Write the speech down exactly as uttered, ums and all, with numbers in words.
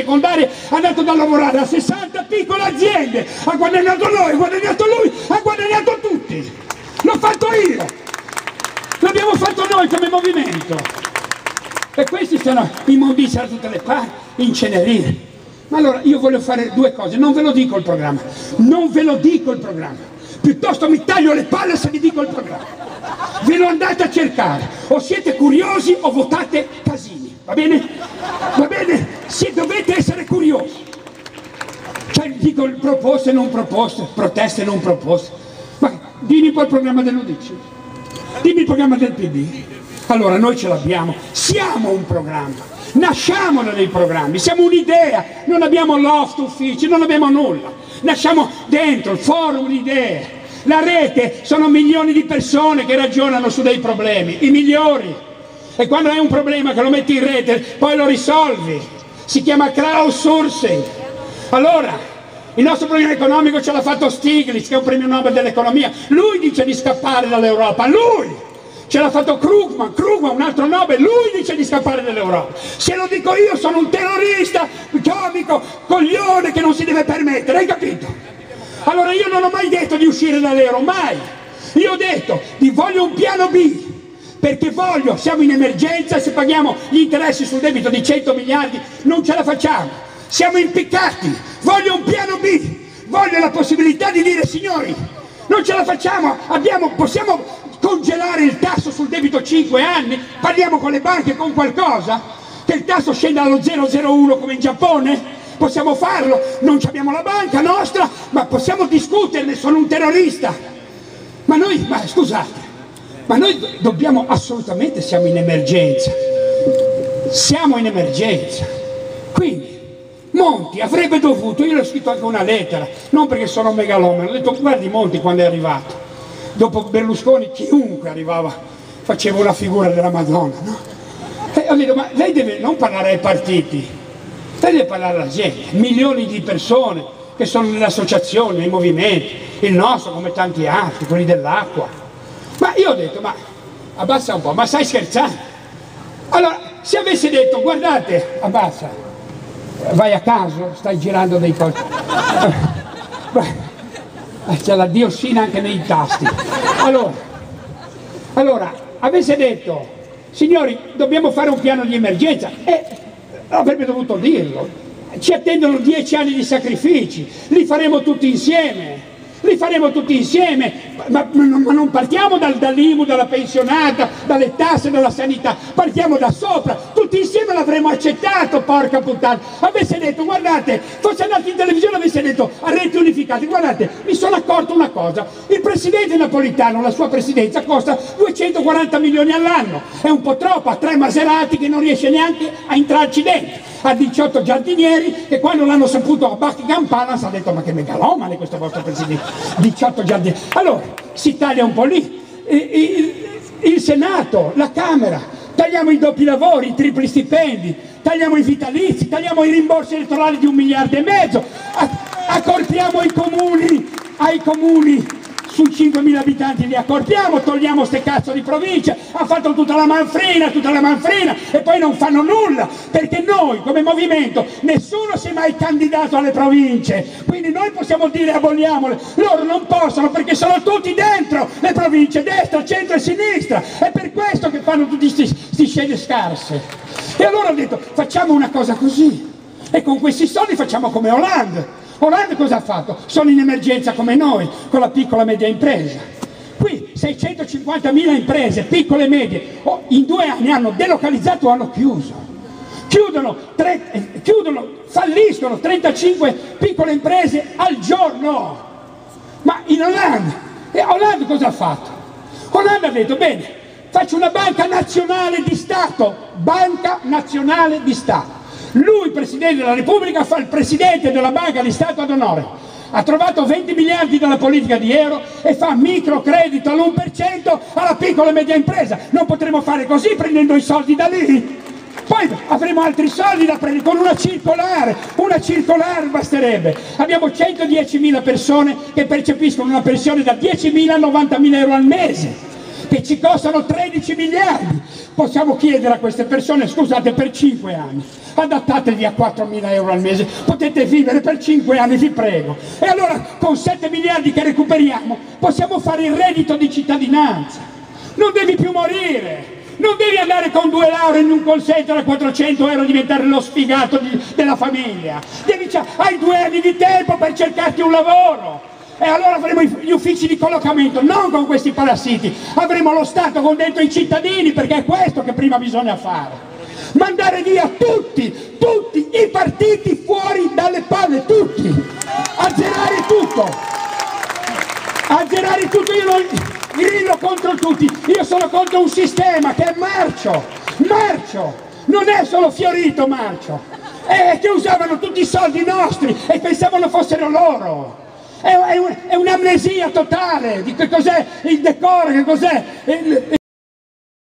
secondarie, è andato da lavorare a sessanta piccole aziende, ha guadagnato noi, ha guadagnato lui, ha guadagnato tutti. L'ho fatto io, l'abbiamo fatto noi come movimento. E questi sono immondizi da tutte le parti, incenerire. Ma allora io voglio fare due cose, non ve lo dico il programma, non ve lo dico il programma, piuttosto mi taglio le palle se vi dico il programma. Ve lo andate a cercare, o siete curiosi o votate Casini, va bene? Va bene? Se dovete essere curiosi. Cioè dico proposte, non proposte, proteste, non proposte. Ma dimmi poi il programma dell'U D C, dimmi il programma del P D. Allora noi ce l'abbiamo, siamo un programma, nasciamo da dei programmi, siamo un'idea, non abbiamo loft, uffici, non abbiamo nulla. Nasciamo dentro il forum di idee. La rete sono milioni di persone che ragionano su dei problemi, i migliori. E quando hai un problema che lo metti in rete, poi lo risolvi. Si chiama crowdsourcing. Allora, il nostro problema economico ce l'ha fatto Stiglitz, che è un premio Nobel dell'economia. Lui dice di scappare dall'Europa, lui! Ce l'ha fatto Krugman, Krugman, un altro Nobel, lui dice di scappare dall'Europa. Se lo dico io sono un terrorista, comico, coglione che non si deve permettere, hai capito? Allora io non ho mai detto di uscire dall'euro, mai! Io ho detto di voglio un piano B, perché voglio, siamo in emergenza e se paghiamo gli interessi sul debito di cento miliardi non ce la facciamo, siamo impiccati, voglio un piano B, voglio la possibilità di dire signori, non ce la facciamo, abbiamo, possiamo congelare il tasso sul debito cinque anni, parliamo con le banche, con qualcosa, che il tasso scenda allo zero virgola zero uno come in Giappone? Possiamo farlo, non abbiamo la banca nostra, ma possiamo discuterne, sono un terrorista. Ma noi, ma scusate, ma noi dobbiamo assolutamente, siamo in emergenza, siamo in emergenza. Quindi Monti avrebbe dovuto, io l'ho scritto anche una lettera, non perché sono megalomane, ho detto guardi Monti quando è arrivato, dopo Berlusconi chiunque arrivava faceva una figura della Madonna, no? E ho detto ma lei deve non parlare ai partiti, lei deve parlare alla gente, milioni di persone che sono nelle associazioni, nei movimenti, il nostro come tanti altri, quelli dell'acqua. Ma io ho detto, ma abbassa un po', ma stai scherzando? Allora, se avessi detto, guardate, abbassa, vai a caso, stai girando dei cose, c'è la diossina anche nei tasti. Allora, allora, avesse detto, signori, dobbiamo fare un piano di emergenza, e avrebbe dovuto dirlo, ci attendono dieci anni di sacrifici, li faremo tutti insieme, li faremo tutti insieme, ma, ma non partiamo dal, dall'I M U, dalla pensionata, dalle tasse, dalla sanità, partiamo da sopra, tutti insieme l'avremmo accettato, porca puttana. Avesse detto, guardate, fosse andato in televisione e avesse detto a reti unificate, guardate, mi sono accorto una cosa, il presidente Napolitano, la sua presidenza costa duecentoquaranta milioni all'anno, è un po' troppo, ha tre Maserati che non riesce neanche a entrarci dentro, ha diciotto giardinieri che quando l'hanno saputo a Buckingham Palace ha detto ma che megalomane questo vostro presidente, diciotto giardinieri. Allora si taglia un po' lì, il, il Senato, la Camera, tagliamo i doppi lavori, i tripli stipendi, tagliamo i vitalizi, tagliamo i rimborsi elettorali di un miliardo e mezzo, accorpiamo i comuni, ai comuni sui cinquemila abitanti li accorpiamo, togliamo ste cazzo di province, ha fatto tutta la manfrina, tutta la manfrina e poi non fanno nulla, perché noi come movimento, nessuno si è mai candidato alle province, quindi noi possiamo dire aboliamole, loro non possono perché sono tutti dentro le province, destra, centro e sinistra, è per questo che fanno tutti questi scene scarse. E allora ho detto, facciamo una cosa così, e con questi soldi facciamo come Hollande. Hollande cosa ha fatto? Sono in emergenza come noi, con la piccola e media impresa. Qui seicentocinquantamila imprese, piccole e medie, in due anni hanno delocalizzato o hanno chiuso. Chiudono, tre, chiudono, falliscono trentacinque piccole imprese al giorno. Ma in Hollande, e Hollande cosa ha fatto? Hollande ha detto, bene, faccio una banca nazionale di Stato, banca nazionale di Stato. Lui, Presidente della Repubblica, fa il Presidente della Banca di Stato ad onore. Ha trovato venti miliardi dalla politica di euro e fa microcredito all'uno per cento alla piccola e media impresa. Non potremo fare così prendendo i soldi da lì? Poi avremo altri soldi da prendere con una circolare, una circolare basterebbe. Abbiamo centodiecimila persone che percepiscono una pensione da diecimila a novantamila euro al mese. che ci costano tredici miliardi. Possiamo chiedere a queste persone, scusate, per cinque anni, adattatevi a quattromila euro al mese, potete vivere per cinque anni, vi prego. E allora con sette miliardi che recuperiamo possiamo fare il reddito di cittadinanza. Non devi più morire. Non devi andare con due lauree in un call center a quattrocento euro e diventare lo sfigato di, della famiglia. Devi, hai due anni di tempo per cercarti un lavoro. E allora avremo gli uffici di collocamento, non con questi parassiti. Avremo lo Stato con dentro i cittadini, perché è questo che prima bisogna fare. Mandare via tutti, tutti i partiti fuori dalle palle, tutti. Azzerare tutto. Azzerare tutto. Io non... grillo contro tutti, io sono contro un sistema che è marcio, marcio, non è solo Fiorito marcio, è che usavano tutti i soldi nostri e pensavano fossero loro, è, è, è un'amnesia totale di che cos'è il decoro, che cos'è